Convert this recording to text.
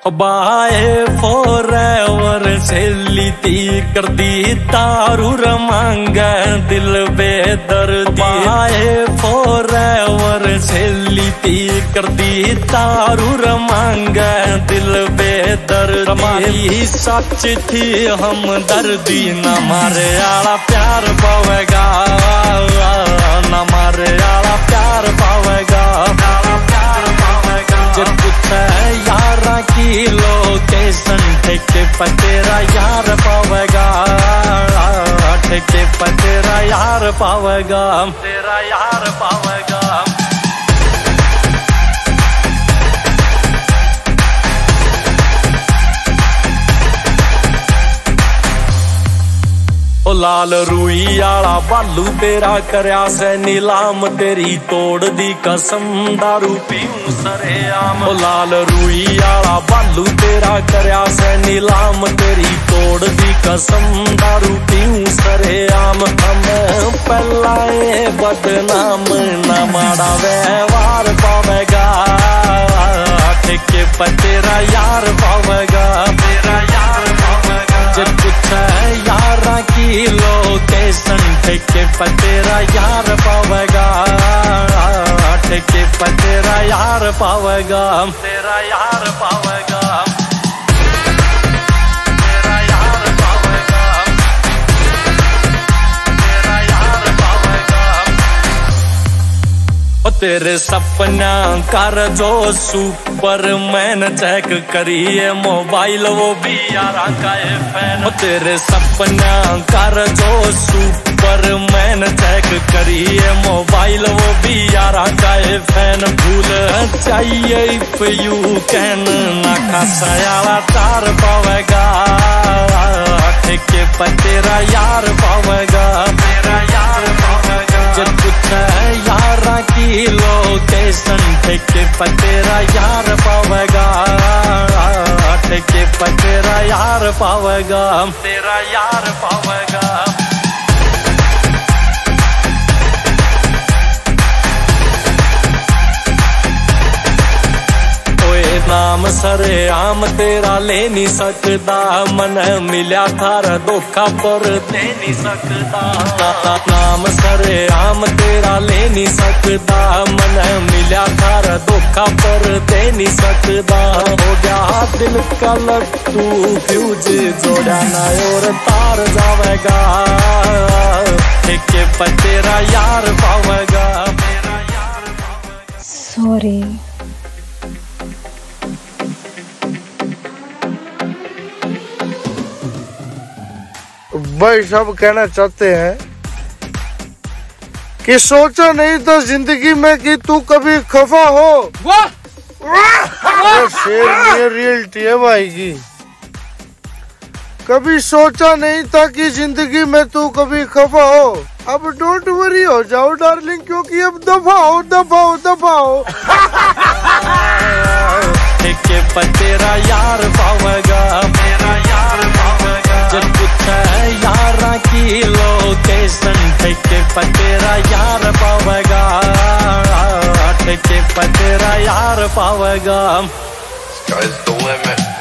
बाए फॉरएवर से लीती कर दी दारू रमांग दिल बेदर्दी। बाए फॉरएवर से लीती कर दी दारू रमांग दिल बेदर्दी। सच थी हम दर्दी न मारे आला प्यार पावेगा, न मारे आला प्यार पावेगा। जब कुछ यारा की लोकेशन ठेके पर तेरा यार पावेगा, ठेके पर तेरा यार पावेगा, तेरा यार पावेगा। ओ लाल रूई आला बालू तेरा करया से नीलाम, तेरी तोड़ दी कसम दारू पीऊं सरेआम। ओ लाल रूई आला बालू तेरा करया से नीलाम, तेरी तोड़ दी कसम दारू पीऊं सरेआम। हम पहलाए बदनाम न माड़ा व्यवहार पावेगा, ठेके पर तेरा यार पावेगा, तेरा यार पावेगा। जब कुछ यारा की लोकेशन ठेके पर तेरा यार पावेगा, ठेके पर तेरा यार पावेगा, तेरा यार पावेगा, तेरा यार पावेगा, तेरा यार पावेगा। ओ तेरे सपना कर जो सुपरमैन चेक करिए मोबाइल वो भी यारा का फैन। ओ तेरे सपना कर जो सुपरमैन चेक करिए मोबाइल वो भी यारा का फैन। भूल चाहिए इफ यू कैन ना खासा आला चहार पावेगा, ठेके पर तेरा यार पावेगा, तेरा यार पावेगा। जब कुछ यारा की लोकेशन ठेके पर तेरा यार पावेगा, ठेके पर तेरा यार पावेगा, तेरा यार पावेगा। नाम सरे आम तेरा ले नहीं सकता, मन मिला थारा धोखा पर दे नहीं सकता। नाम सरे आम तेरा ले नहीं सकता, मन मिला थारा धोखा पर दे नहीं सकता। हो गया दिल का लट्टू फ्यूज जोड़ा ना और तार जावेगा, ठेके पर तेरा यार पावेगा, तेरा यार पावेगा। सॉरी भाई सब कहना चाहते हैं कि सोचा नहीं था जिंदगी में कि तू कभी खफा हो। शेर में रियलिटी है भाई की। कभी सोचा नहीं था कि जिंदगी में तू कभी खफा हो। अब डोंट वरी हो जाओ डार्लिंग, क्योंकि अब दफा हो, दफा हो, दफा हो। ठेके पर तेरा यार पावेगा, तेरा यार पावेगा। जब कुछ यारा की लोकेशन ठेके पर तेरा यार पावेगा, ठेके पर तेरा यार पावेगा। Sky's the limit.